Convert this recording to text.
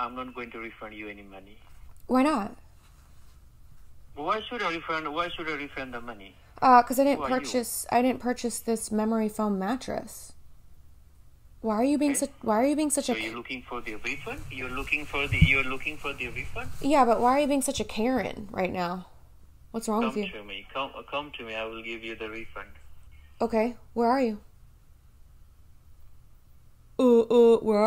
I'm not going to refund you any money. Why not? Why should I refund the money? Because I didn't purchase this memory foam mattress. Why are you being such So you're looking for the refund? You're looking for the refund? Yeah, but why are you being such a Karen right now? What's wrong with you? Come to me. I will give you the refund. Okay, where are you? Where are